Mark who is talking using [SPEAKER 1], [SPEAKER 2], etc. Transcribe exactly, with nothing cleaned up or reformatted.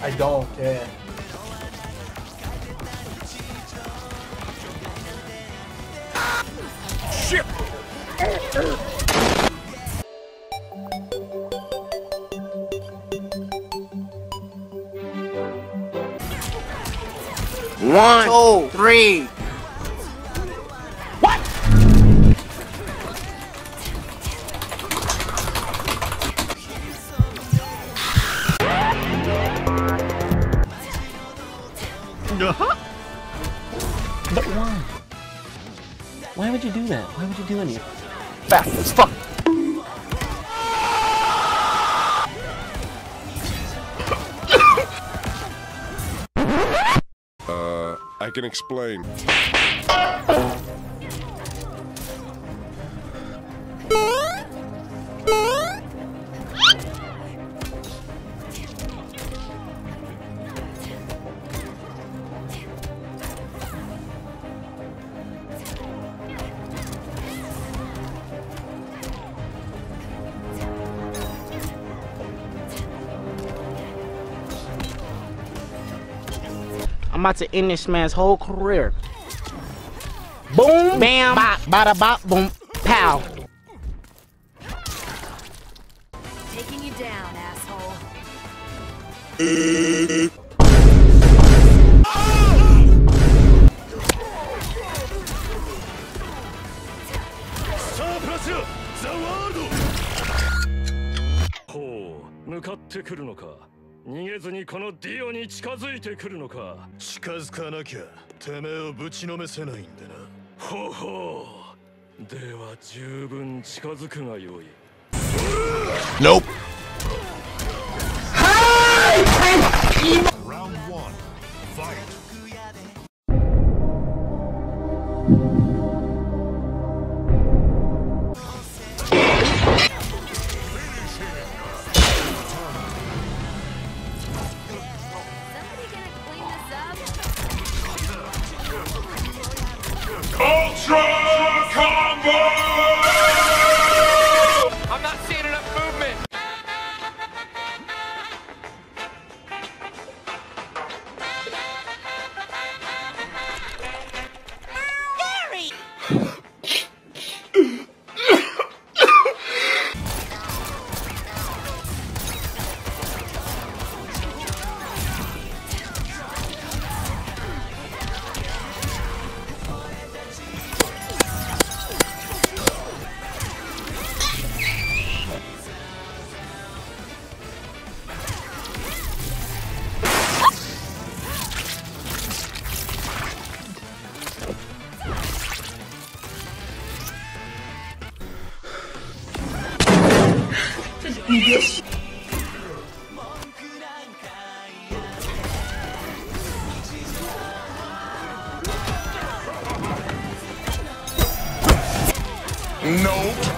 [SPEAKER 1] I don't, yeah.
[SPEAKER 2] Shit! One, two, three. What?
[SPEAKER 3] Uh-huh. But why? Why would you do that? Why would you do any of it?
[SPEAKER 1] Fast as fuck.
[SPEAKER 4] Uh, I can explain.
[SPEAKER 5] I'm about to end this man's whole career. Boom, bam, bop, bada bop, boom, pow.
[SPEAKER 6] Taking you down, asshole.
[SPEAKER 7] ほう、向かってくるのか。逃げずにこのディオに近づいてくるのか。
[SPEAKER 8] 近づかなきゃてめえをぶちのめせないんでな。
[SPEAKER 7] ほうほう。では十分近づくがよい。
[SPEAKER 4] Nope.
[SPEAKER 8] Round one, fight.
[SPEAKER 4] Ultra Combo!
[SPEAKER 2] I'm not seeing enough movement.
[SPEAKER 4] Nope.